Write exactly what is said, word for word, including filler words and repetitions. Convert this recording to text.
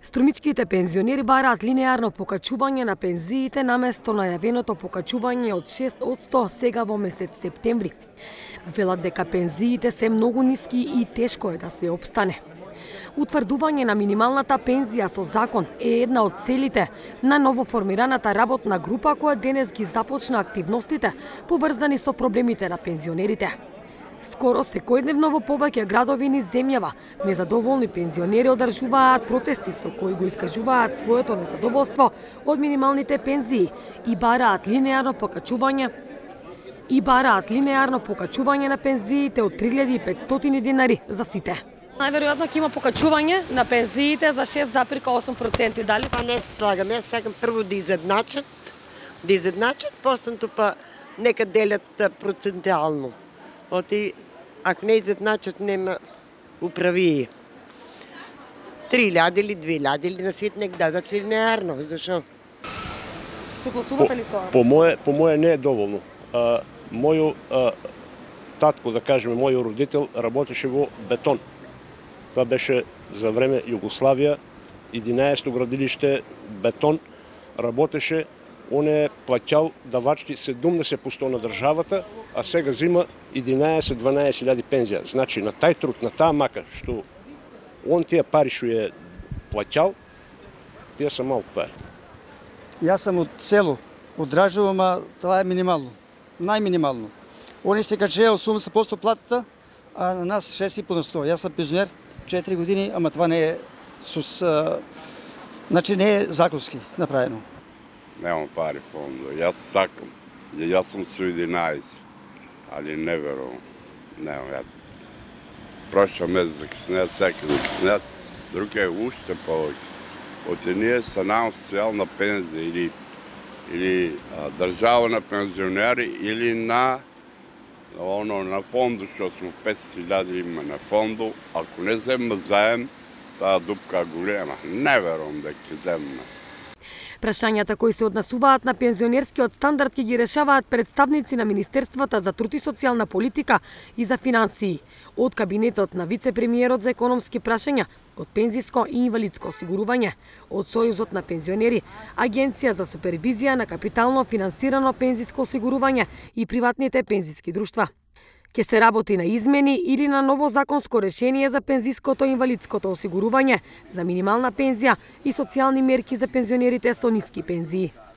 Струмичките пензионери бараат линеарно покачување на пензиите наместо најавеното покачување од шест одсто сега во месец септември. Велат дека пензиите се многу ниски и тешко е да се опстане. Утврдување на минималната пензија со закон е една од целите на новоформираната работна група која денес ги започна активностите поврзани со проблемите на пензионерите. Скоро секојдневно во повеќе градови низ земјава незадоволни пензионери одржуваат протести со кои го искажуваат своето незадоволство од минималните пензии и бараат линеарно покачување и бараат линеарно покачување на пензиите од три илјади и петстотини динари за сите. Најверојатно ќе има покачување на пензиите за шест запирка осум проценти, дали? Па не се слагам, јас сакам прво да изедначат, да изедначат, после па нека делят процентуално. Оти, ако не изедначат, нема управи. Три илјади или две илјади или на свет нек дадат линеарно, зашо? Согласувате ли со ова? По моје, по моје не е доволно. А, мојо а, татко, да кажеме, мојот родител работеше во бетон. Тоа беше за време Југославија, единаесетто градилиште бетон работеше. Он е плаќал давачки седумдесет проценти на државата, а сега зима единаесет-дванаесет илјади пензија. Значи, на тај труд, на таа мака, што он тие пари што е плаќал, тие се малку пари. Јас сум од село, од Дражево, ама тоа е минимално, најминимално. Они се качеа осумдесет проценти платата, а на нас шест и по на сто. Јас сум пензионер четири години, ама това не е с, значи не е законски направено. Немам пари фондо. Јас сакам. Јас сум со единаесет, али не верувам. Немам ја. Прошла месец закъснет, сега закъснет, друг е уште повеќе. Оти ние са нам социјална пензија или или а, држава на пензионери или на оно на фонду што сме петстотини илјади има на фонду. Ако не земме заем, таа дупка голема. Не верувам дека ќе земме. Прашањата кои се однесуваат на пензионерскиот стандард ќе ги решаваат представници на Министерствата за труд и социјална политика и за финансии, од кабинетот на вице-премиерот за економски прашања, од пензиско и инвалидско осигурување, од Сојузот на пензионери, Агенција за супервизија на капитално финансирано пензиско осигурување и приватните пензиски друштва. Ке се работи на измени или на ново законско решение за пензиското и инвалидското осигурување, за минимална пензија и социјални мерки за пензионерите со ниски пензии.